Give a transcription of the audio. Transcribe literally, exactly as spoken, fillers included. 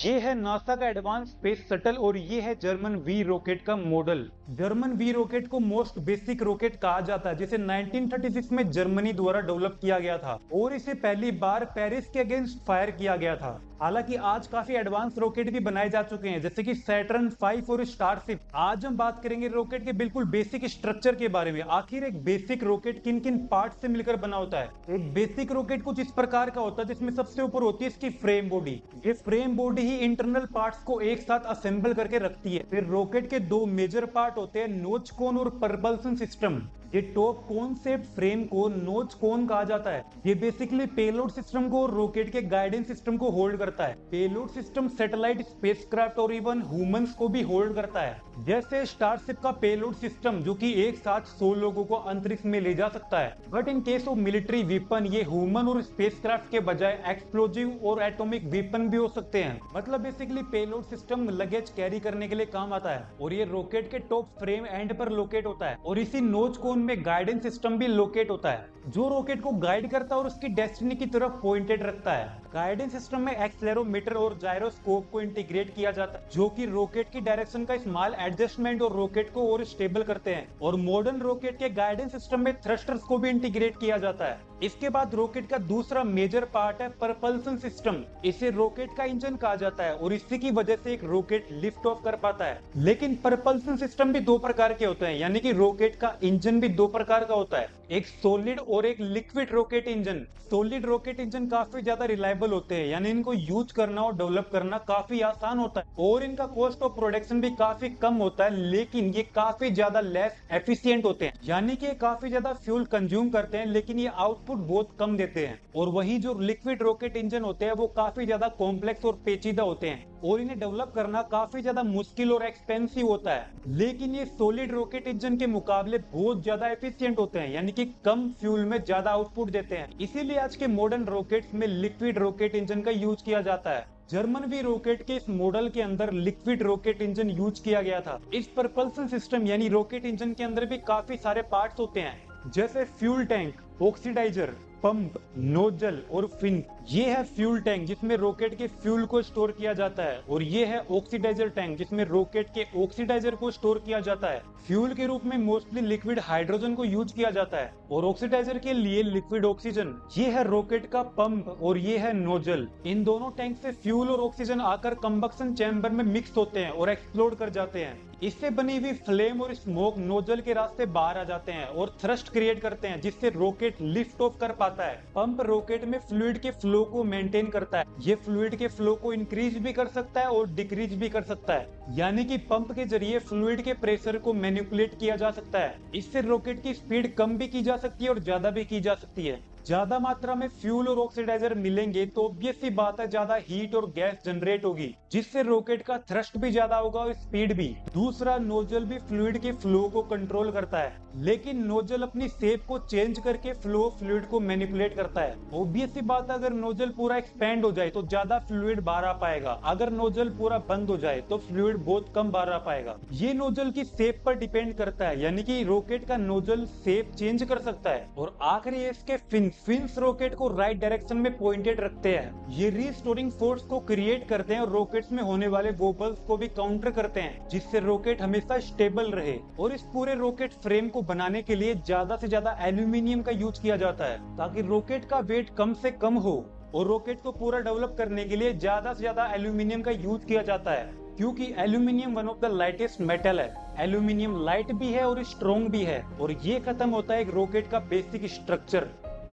ये है नासा का एडवांस स्पेस शटल और ये है जर्मन वी रॉकेट का मॉडल। जर्मन वी रॉकेट को मोस्ट बेसिक रॉकेट कहा जाता है, जिसे नाइनटीन थर्टी सिक्स में जर्मनी द्वारा डेवलप किया गया था और इसे पहली बार पेरिस के अगेंस्ट फायर किया गया था। हालांकि आज काफी एडवांस रॉकेट भी बनाए जा चुके हैं, जैसे कि सैटर्न फाइव और स्टारशिप। आज हम बात करेंगे रॉकेट के बिल्कुल बेसिक स्ट्रक्चर के बारे में। आखिर एक बेसिक रॉकेट किन किन पार्ट से मिलकर बना होता है। एक बेसिक रॉकेट कुछ इस प्रकार का होता है, जिसमें सबसे ऊपर होती है इसकी फ्रेम बॉडी। ये फ्रेम बॉडी ही इंटरनल पार्ट्स को एक साथ असेंबल करके रखती है। फिर रॉकेट के दो मेजर पार्ट होते हैं, नोच कोन और propulsion सिस्टम। ये टॉप कॉन्सेप्ट फ्रेम को नोच कोन कहा जाता है। ये बेसिकली पेलोड सिस्टम को और रॉकेट के गाइडेंस सिस्टम को होल्ड करता है। पेलोड सिस्टम सैटेलाइट, स्पेसक्राफ्ट और इवन ह्यूमंस को भी होल्ड करता है, जैसे स्टारशिप का पेलोड सिस्टम, जो कि एक साथ सौ लोगों को अंतरिक्ष में ले जा सकता है। But in case of military weapon, ये ह्यूमन और स्पेसक्राफ्ट के बजाय एक्सप्लोजिव और एटॉमिक वेपन भी हो सकते हैं। मतलब basically payload system luggage carry करने के लिए काम आता है। और ये रॉकेट के टॉप फ्रेम एंड पर लोकेट होता है और इसी नोच कोन में गाइडेंस सिस्टम भी लोकेट होता है, जो रॉकेट को गाइड करता है और उसकी डेस्टिनी की तरफ पॉइंटेड रखता है। गाइडेंस सिस्टम में एक्सेलेरोमीटर और जायरोस्कोप को इंटीग्रेट किया जाता है, जो कि रॉकेट की डायरेक्शन का स्मॉल एडजस्टमेंट और रॉकेट को और स्टेबल करते हैं। और मॉडर्न रॉकेट के गाइडेंस सिस्टम में थ्रस्टर्स को भी इंटीग्रेट किया जाता है। इसके बाद रॉकेट का दूसरा मेजर पार्ट है propulsion सिस्टम। इसे रॉकेट का इंजन कहा जाता है और इसी की वजह से एक रॉकेट लिफ्ट ऑफ कर पाता है। लेकिन propulsion सिस्टम भी दो प्रकार के होते हैं, यानी कि रॉकेट का इंजन भी दो प्रकार का होता है, एक सॉलिड और एक liquid rocket engine. Solid rocket engine काफी ज्यादा रिलायबल होते हैं, यानी इनको यूज करना और डेवलप करना काफी आसान होता है और इनका कॉस्ट ऑफ प्रोडक्शन भी काफी कम होता है। लेकिन ये काफी ज्यादा लेस एफिशिएंट होते हैं, यानी कि ये काफी ज्यादा फ्यूल कंज्यूम करते हैं, लेकिन ये आउटपुट बहुत कम देते हैं। और वही जो लिक्विड रॉकेट इंजन होते हैं वो काफी ज्यादा कॉम्प्लेक्स और पेचीदा होते हैं और इन्हें डेवलप करना काफी ज्यादा मुश्किल और एक्सपेंसिव होता है। लेकिन ये सॉलिड रॉकेट इंजन के मुकाबले बहुत ज्यादा एफिशिएंट होते हैं, यानी कि कम फ्यूल में ज्यादा आउटपुट देते हैं। इसीलिए आज के मॉडर्न रॉकेट्स में लिक्विड रॉकेट इंजन का यूज किया जाता है। जर्मन वी रॉकेट के इस मॉडल के अंदर लिक्विड रॉकेट इंजन यूज किया गया था। इस propulsion सिस्टम यानी रॉकेट इंजन के अंदर भी काफी सारे पार्ट्स होते हैं, जैसे fuel tank, oxidiser, pump, nozzle और फिन। ये है फ्यूल टैंक, जिसमें रॉकेट के फ्यूल को स्टोर किया जाता है, और ये है ऑक्सीडाइजर टैंक, जिसमें रॉकेट के ऑक्सीडाइजर को स्टोर किया जाता है। फ्यूल के रूप में मोस्टली लिक्विड हाइड्रोजन को यूज किया जाता है और ऑक्सीडाइजर के लिए लिक्विड ऑक्सीजन। ये है रॉकेट का पंप और ये है नोजल। इन दोनों टैंक से फ्यूल और ऑक्सीजन आकर कंबक्शन चैम्बर में मिक्स होते हैं और एक्सप्लोड कर जाते हैं। इससे बनी हुई फ्लेम और स्मोक नोजल के रास्ते बाहर आ जाते हैं और थ्रस्ट क्रिएट करते हैं, जिससे रॉकेट लिफ्ट ऑफ कर पाता है। पंप रॉकेट में फ्लूइड के फ्लो को मेंटेन करता है। ये फ्लूइड के फ्लो को इंक्रीज भी कर सकता है और डिक्रीज भी कर सकता है, यानी कि पंप के जरिए फ्लूइड के प्रेशर को मैनिपुलेट किया जा सकता है। इससे रॉकेट की स्पीड कम भी की जा सकती है और ज्यादा भी की जा सकती है। ज्यादा मात्रा में फ्यूल और ऑक्सीडाइजर मिलेंगे तो ऑब्वियस सी बात है, ज्यादा हीट और गैस जनरेट होगी, जिससे रॉकेट का थ्रस्ट भी ज्यादा होगा और स्पीड भी। दूसरा, नोजल भी फ्लूइड के फ्लो को कंट्रोल करता है, लेकिन नोजल अपनी शेप को चेंज करके फ्लो फ्लूइड को मैनिपुलेट करता है। ऑब्वियस सी बात है, अगर नोजल पूरा एक्सपेंड हो जाए तो ज्यादा फ्लूइड बाहर आ पाएगा, अगर नोजल पूरा बंद हो जाए तो फ्लूइड बहुत कम बाहर आ पाएगा। ये नोजल की शेप पर डिपेंड करता है, यानी कि रॉकेट का नोजल शेप चेंज कर सकता है। और आखिरी इसके फिन फिन्स रॉकेट को राइट डायरेक्शन में पॉइंटेड रखते हैं। ये रीस्टोरिंग फोर्स को क्रिएट करते हैं और रॉकेट्स में होने वाले वोबल्स को भी काउंटर करते हैं, जिससे रॉकेट हमेशा स्टेबल रहे। और इस पूरे रॉकेट फ्रेम को बनाने के लिए ज्यादा से ज्यादा एल्यूमिनियम का यूज किया जाता है, ताकि रॉकेट का वेट कम से कम हो। और रॉकेट को पूरा डेवलप करने के लिए ज्यादा से ज्यादा एल्यूमिनियम का यूज किया जाता है, क्योंकि aluminium one of the lightest metal है। एल्यूमिनियम लाइट भी है और स्ट्रॉन्ग भी है। और ये खत्म होता है एक रॉकेट का बेसिक स्ट्रक्चर।